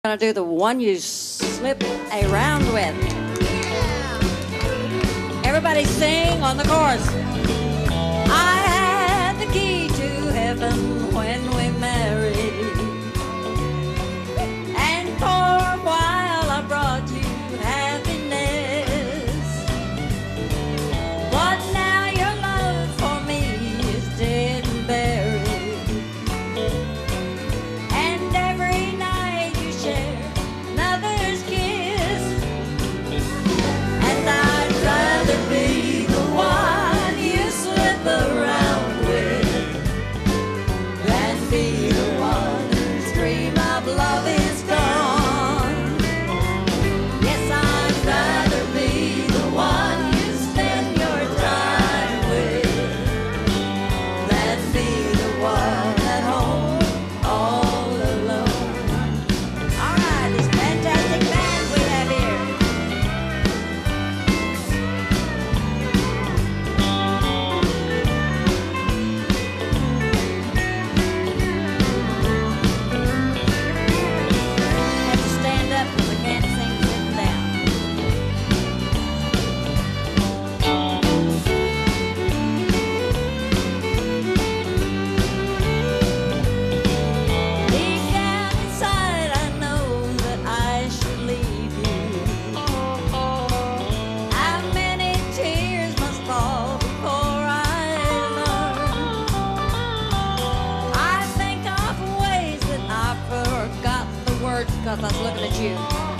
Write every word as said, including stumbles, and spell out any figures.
Gonna do the one you slip around with. Everybody sing on the chorus. I had the key to heaven when we married, and for a while I brought you happiness. But now your love for me is dead and buried, and every night you share another's kiss, and I'd rather be the one you slip around with than be the one whose dream of love is gone. Yes, I'd rather be the one you spend your time with than be the one at home all alone. All right, this fantastic band we have here. Have to stand up because I can't sing sitting down. Deep down inside, I know that I should leave you. How many tears must fall before I learn? I think of ways that I forgot the words because I was looking at you.